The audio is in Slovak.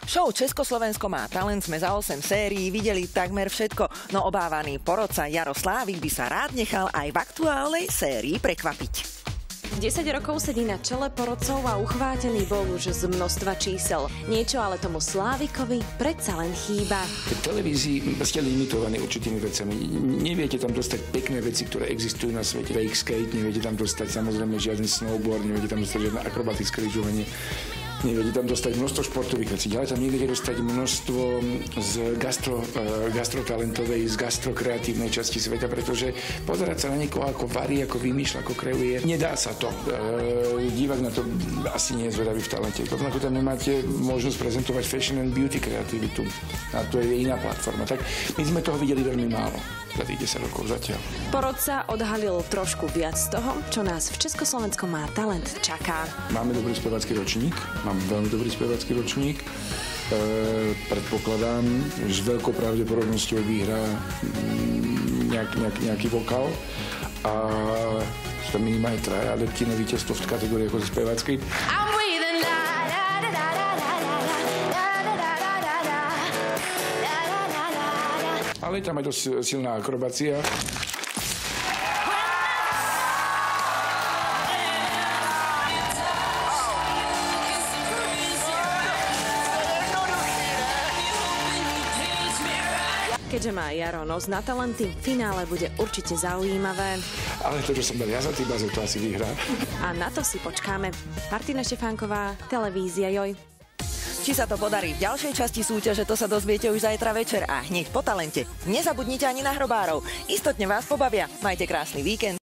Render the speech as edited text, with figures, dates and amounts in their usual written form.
Show Československo má talent sme za 8 sérií videli takmer všetko, no obávaný porodca Jaro Slávik by sa rád nechal aj v aktuálnej sérii prekvapiť. 10 rokov sedí na čele porodcov a uchvátený bol už z množstva čísel. Niečo ale tomu Slávikovi predsa len chýba. V televízii ste limitovaní určitými vecami. Neviete tam dostať pekné veci, ktoré existujú na svete. Fake skate, neviete tam dostať samozrejme žiaden snowboard, neviete tam dostať žiadne akrobatické lyžovanie. Neviete tam dostať množstvo športových vecí, ale tam neviete dostať množstvo z gastrotalentovej, z gastrokreatívnej časti sveta, pretože pozerať sa na niekoho, ako varí, ako vymýšľa, ako kreuje, nedá sa to. Divák na to asi nie je zvedavý v talente. Rovnako tam nemáte možnosť prezentovať fashion and beauty kreativitu. A to je iná platforma. Tak my sme toho videli veľmi málo za tých 10 rokov zatiaľ. Porodca odhalil trošku viac z toho, čo nás v Československu má talent čaká. Máme dobrý spevácky ročník, mám veľmi dobrý spevácky ročník. Predpokladám, že s veľkou pravdepodobnosťou vyhrá nejaký vokál a sú tam minimálne traja adepti na víťazstvo v kategórii ako speváckej. Ale je tam aj dosť silná akrobácia. Keďže má Jaro nos na talenty, finále bude určite zaujímavé. Ale to, čo som dal ja za tý bazén, to asi vyhrá. A na to si počkáme. Martina Štefánková, televízia Joj. Či sa to podarí v ďalšej časti súťaže, to sa dozviete už zajtra večer a hneď po talente. Nezabudnite ani na hrobárov. Istotne vás pobavia. Majte krásny víkend.